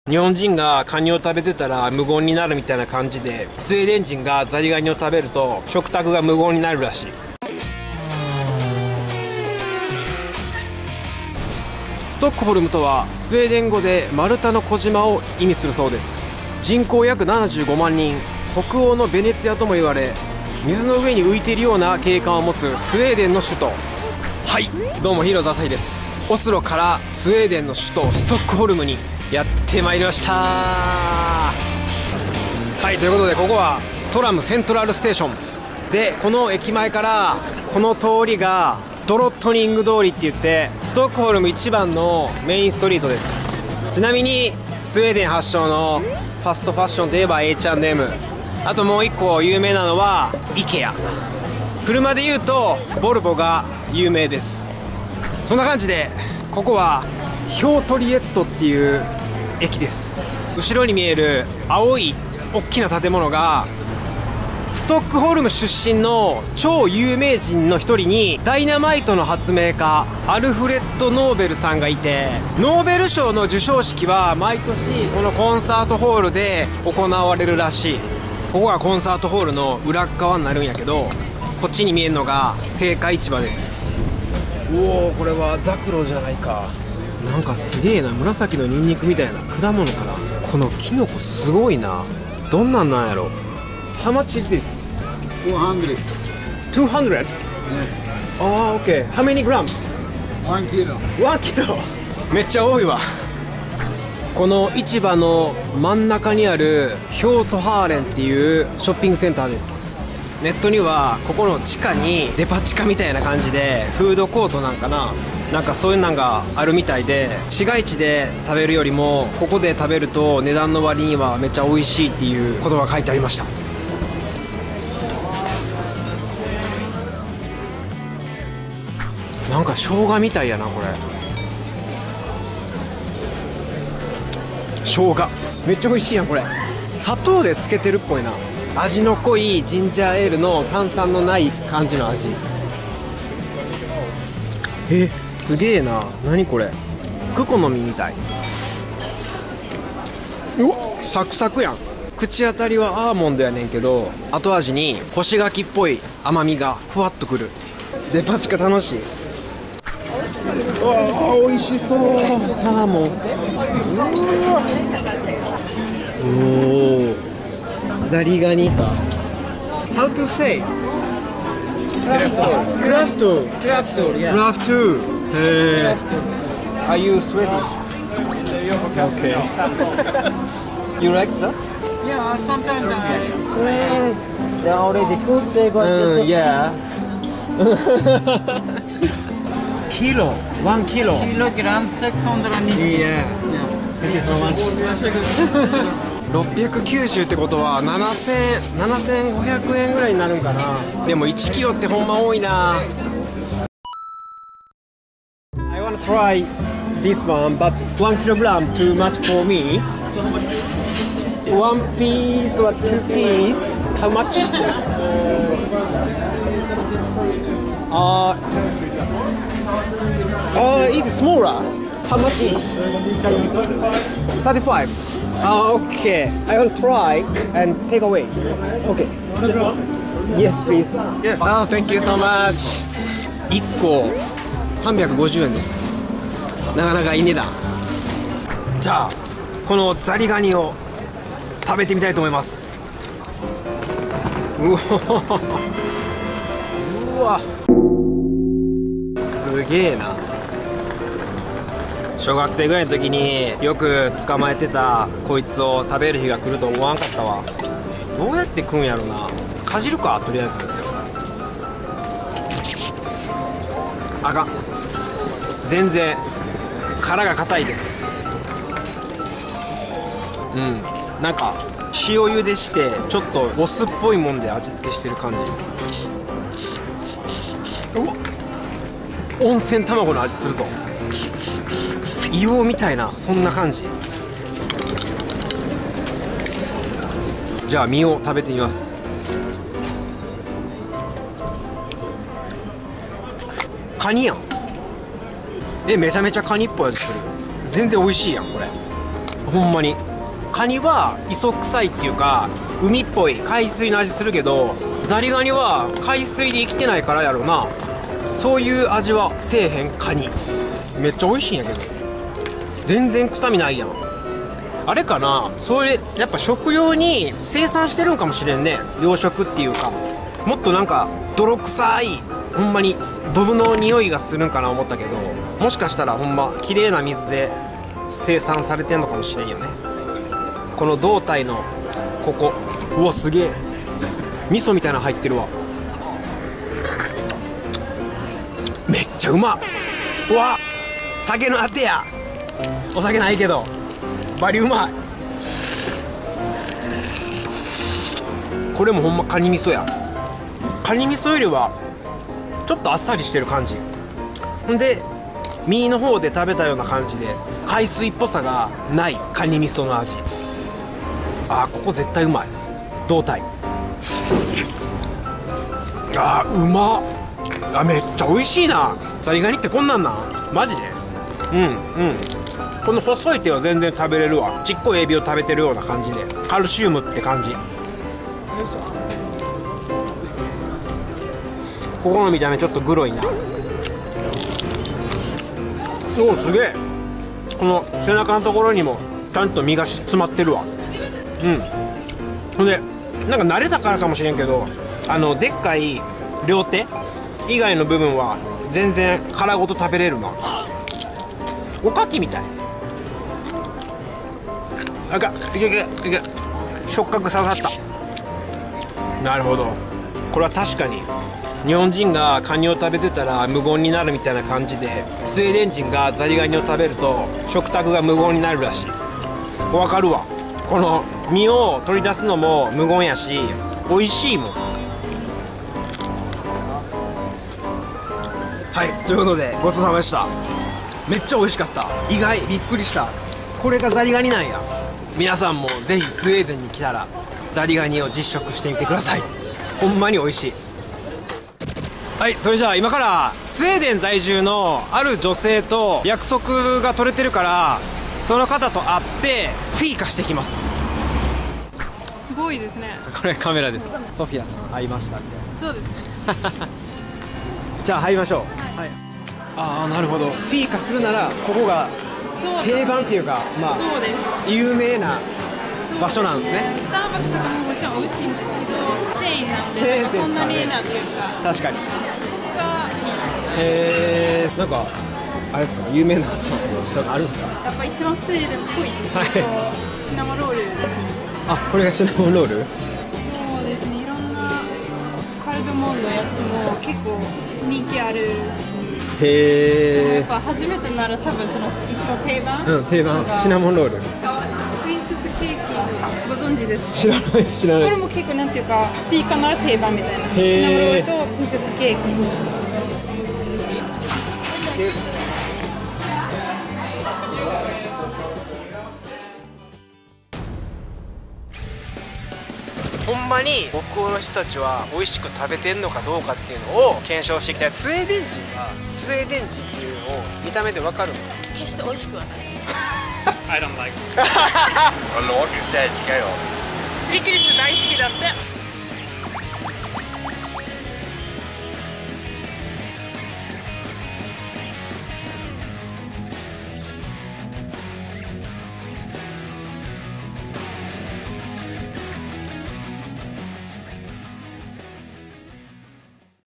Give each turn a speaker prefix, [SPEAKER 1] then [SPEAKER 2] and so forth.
[SPEAKER 1] 日本人がカニを食べてたら無言になるみたいな感じで、スウェーデン人がザリガニを食べると食卓が無言になるらしい。ストックホルムとはスウェーデン語で丸太の小島を意味するそうです。人口約75万人、北欧のベネツィアとも言われ、水の上に浮いているような景観を持つスウェーデンの首都。はい、どうもヒーローズ浅井です。オスロからスウェーデンの首都ストックホルムにやってまいりました。はい、ということでここはトラムセントラルステーションで、この駅前からこの通りがドロットニング通りって言って、ストックホルム一番のメインストリートです。ちなみにスウェーデン発祥のファストファッションといえば H&M、 あともう一個有名なのは IKEA、 車でいうとボルボが有名です。そんな感じでここはヒョートリエットっていう駅です。後ろに見える青い大きな建物がストックホルム出身の超有名人の一人にダイナマイトの発明家アルフレッド・ノーベルさんがいて、ノーベル賞の授賞式は毎年このコンサートホールで行われるらしい。ここがコンサートホールの裏側になるんやけど、こっちに見えるのが青果市場です。おお、これはザクロじゃないか。なんかすげえな、紫のニンニクみたいな果物かな。このキノコすごいな。どんなんなんやろ。How much is this?
[SPEAKER 2] 200.
[SPEAKER 1] 200?
[SPEAKER 2] Yes.
[SPEAKER 1] Oh, okay. How many grams?
[SPEAKER 2] 1 kilo.
[SPEAKER 1] 1 kilo? めっちゃ多いわ。この市場の真ん中にあるヒョートハーレンっていうショッピングセンターです。ネットにはここの地下にデパ地下みたいな感じでフードコートなんかな、なんかそういうのがあるみたいで、市街地で食べるよりもここで食べると値段の割にはめっちゃ美味しいっていうことが書いてありました。なんか生姜みたいやなこれ。生姜めっちゃ美味しいやんこれ。砂糖でつけてるっぽいな。味の濃いジンジャーエールの炭酸のない感じの味。すげえな。何これ、クコの実みたい。うわ、サクサクやん。口当たりはアーモンドやねんけど、後味に干し柿っぽい甘みがふわっとくる。デパ地下楽しい。うわー、美味しそう。サーモン。おお、ザリガニか。How to say? クラフト。クラフト。へえ。Are you Swedish? Okay. You like that?
[SPEAKER 3] Yeah, sometimes I.
[SPEAKER 4] They are already cooked. They got just
[SPEAKER 1] Yeah. Kilo. 1 kilo.
[SPEAKER 3] Kilogram 690.
[SPEAKER 1] Yeah. Thank you so much. 690ってことは7500円ぐらいになるんかな。でも1キロってほんま多いな。I wanna try this one, but 1 kilogram too much for me. 1 piece or 2 piece? How much? It's smaller. How much is 35? Okay. I will try and take away. Okay. Yes, please. Oh, thank you so much. 1個350円です。なかなかいい値段。じゃあこのザリガニを食べてみたいと思います。うわ、すげえな。小学生ぐらいの時によく捕まえてたこいつを食べる日が来ると思わんかったわ。どうやって食うんやろな。かじるか、とりあえず。あかん、全然殻が硬いです。なんか塩茹でしてちょっとお酢っぽいもんで味付けしてる感じ。うわ、温泉卵の味するぞ。硫黄みたいな、そんな感じ。じゃあ身を食べてみます。カニやん。めちゃめちゃカニっぽい味する。全然美味しいやんこれ。 ほんまに。カニは磯臭いっていうか海っぽい海水の味するけど、ザリガニは海水で生きてないからやろな、そういう味はせえへんカニ。めっちゃ美味しいんやけど全然臭みないやん。あれかな、それやっぱ食用に生産してるんかもしれんね。養殖っていうか、もっとなんか泥臭いほんまにドブの匂いがするんかな思ったけど、もしかしたらほんま綺麗な水で生産されてんのかもしれんよね。この胴体のここ、うわすげえ味噌みたいなの入ってるわ。めっちゃうまっ。うわ酒のあてや。お酒ないけどバリうまい。これもほんまカニ味噌や。カニ味噌よりはちょっとあっさりしてる感じほんで、身の方で食べたような感じで海水っぽさがないカニ味噌の味。あーここ絶対うまい。胴体あーうまっ。あめっちゃ美味しいな。ザリガニってこんなんなんマジで。この細い手は全然食べれるわ。ちっこいエビを食べてるような感じで、カルシウムって感じ。ここの見た目ちょっとグロいな。おおすげえ。この背中のところにもちゃんと身が詰まってるわ。ほんでなんか慣れたからかもしれんけど、でっかい両手以外の部分は全然殻ごと食べれるな。おかきみたい。あかいけいけいけ、触覚刺さった。なるほど、これは確かに日本人がカニを食べてたら無言になるみたいな感じで、スウェーデン人がザリガニを食べると食卓が無言になるらしい。わかるわ。この身を取り出すのも無言やし美味しいもん。はい、ということでごちそうさまでした。めっちゃ美味しかった。意外、びっくりした。これがザリガニなんや。皆さんもぜひスウェーデンに来たらザリガニを実食してみてください。ほんまに美味しい。はい、それじゃあ今からスウェーデン在住のある女性と約束が取れてるから、その方と会ってフィーカしてきます。
[SPEAKER 3] すごいですね。
[SPEAKER 1] これカメラです。ソフィアさん会いましたみたいな。
[SPEAKER 3] そうですね。
[SPEAKER 1] じゃあ入りましょう。はい、ああなるほど。フィーカするならここが定番っていうか、まあ
[SPEAKER 3] そうです。
[SPEAKER 1] 有名な場所なんですね。
[SPEAKER 3] スターバックスとかももちろん美味しいんですけど、チェーンなんで、
[SPEAKER 1] チェーン店
[SPEAKER 3] そんなに
[SPEAKER 1] ですかね
[SPEAKER 3] なんていうか、
[SPEAKER 1] 確かに。
[SPEAKER 3] が
[SPEAKER 1] なんかあれですか、有名なのとかあるんですか。
[SPEAKER 3] やっぱ一番スウェーデンっぽいっていうと、シナモロールですね。
[SPEAKER 1] あ、これがシナモンロール。
[SPEAKER 3] そうですね。いろんなカルダモンのやつも結構人気あるし。
[SPEAKER 1] へ
[SPEAKER 3] やっぱ初めてなら多分その一番定番。
[SPEAKER 1] 定番シナモンロール。
[SPEAKER 3] プリンセスケーキご存知ですか。
[SPEAKER 1] 知らないです、知らない。
[SPEAKER 3] これも結構なんていうかフィーカなら定番みたいな。シナモロールとプリンセスケーキ。ほんまに北欧の人たちは美味しく食べてんのかどうかっていうのを検証していきたい。スウェーデン人がスウェーデン人っていうのを見た目でわかるの？
[SPEAKER 5] 決して美味しくはない。
[SPEAKER 3] ビリクリス大好きだって。